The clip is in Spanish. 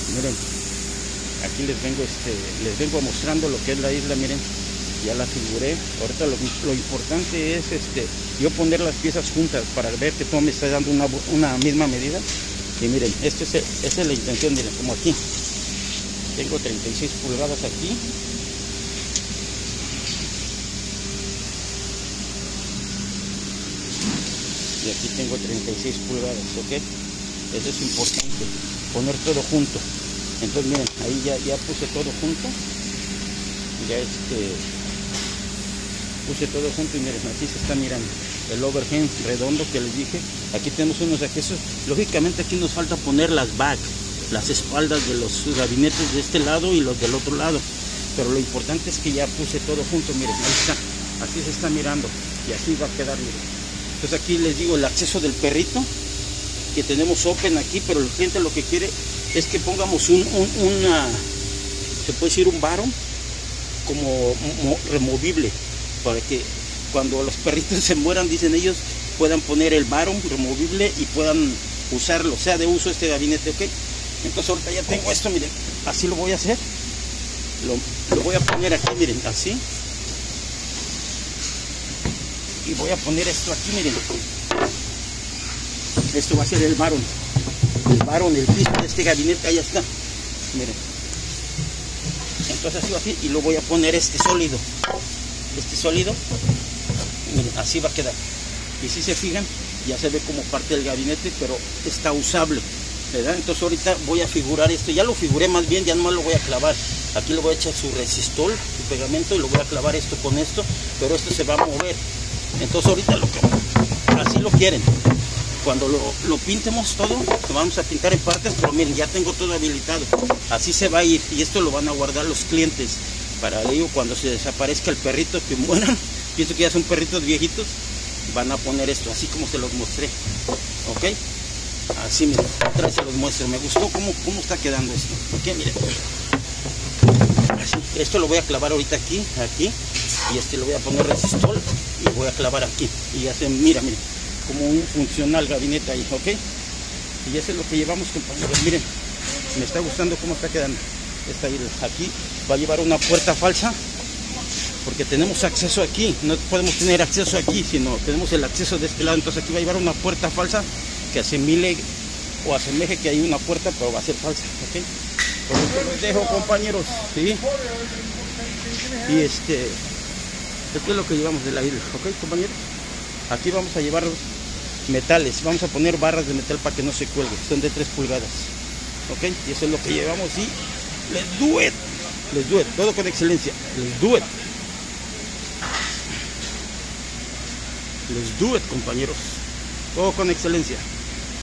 Miren, aquí les vengo mostrando lo que es la isla. Miren, ya la figuré. Ahorita lo importante es yo poner las piezas juntas para ver que todo me está dando una misma medida. Y miren, esa es la intención. Miren, como aquí tengo 36 pulgadas aquí. Y aquí tengo 36 pulgadas, ¿ok? Eso es importante, poner todo junto. Entonces miren, ahí ya puse todo junto. Ya puse todo junto y miren, así se está mirando el overhang redondo que les dije. Aquí tenemos unos accesos. Lógicamente aquí nos falta poner las back, las espaldas de los gabinetes de este lado y los del otro lado. Pero lo importante es que ya puse todo junto. Miren, ahí está, así se está mirando y así va a quedar. Miren. Entonces aquí les digo el acceso del perrito que tenemos open aquí, pero el cliente lo que quiere es que pongamos se puede decir un varo como removible, para que cuando los perritos se mueran, dicen ellos, puedan poner el varo removible y puedan usarlo, sea de uso este gabinete, ¿ok? Entonces ahorita ya tengo esto, miren, así lo voy a hacer, lo voy a poner aquí, miren, así, y voy a poner esto aquí, miren, esto va a ser el varón, el piso de este gabinete, ahí está, miren, entonces así va así, y lo voy a poner este sólido, miren, así va a quedar. Y si se fijan, ya se ve como parte del gabinete, pero está usable, ¿verdad? Entonces ahorita voy a figurar esto, ya lo figuré más bien, ya nomás lo voy a clavar. Aquí le voy a echar su resistol, su pegamento, y lo voy a clavar esto con esto, pero esto se va a mover. Entonces ahorita así lo quieren. Cuando lo pintemos todo, lo vamos a pintar en partes, pero miren, ya tengo todo habilitado. Así se va a ir, y esto lo van a guardar los clientes. Para ello, cuando se desaparezca el perrito que mueran, pienso que ya son perritos viejitos, van a poner esto, así como se los mostré, ¿ok? Así, miren, otra vez se los muestro. Me gustó cómo está quedando esto, ¿ok? Miren, así, esto lo voy a clavar ahorita aquí, y lo voy a poner resistol, y voy a clavar aquí, y ya se mira, miren, como un funcional gabinete ahí, ¿ok? Y eso es lo que llevamos, compañeros. Miren, me está gustando cómo está quedando. Aquí va a llevar una puerta falsa, porque tenemos acceso aquí, no podemos tener acceso aquí, sino tenemos el acceso de este lado. Entonces aquí va a llevar una puerta falsa que asemeje que hay una puerta, pero va a ser falsa, ¿ok? Por eso los dejo, compañeros, ¿sí? Y esto es lo que llevamos de la isla, ¿ok, compañeros? Aquí vamos a llevar metales, vamos a poner barras de metal para que no se cuelgue, son de 3 pulgadas, ¿ok? Y eso es lo que llevamos, y let's do it, todo con excelencia, let's do it, compañeros, todo con excelencia.